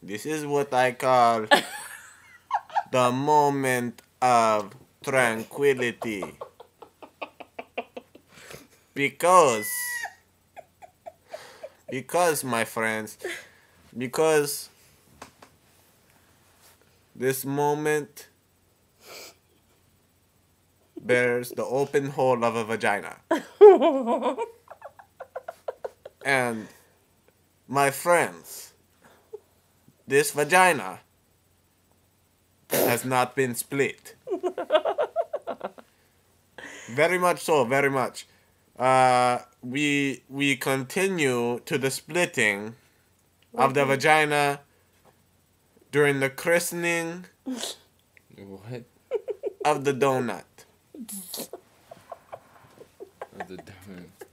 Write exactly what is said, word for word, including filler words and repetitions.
This is what I call the moment of tranquility. Because, because, my friends, because this moment bears the open hole of a vagina. And, my friends, this vagina has not been split. Very much so, very much. Uh, we we continue to the splitting of the vagina during the christening What? of the donut. Of the donut.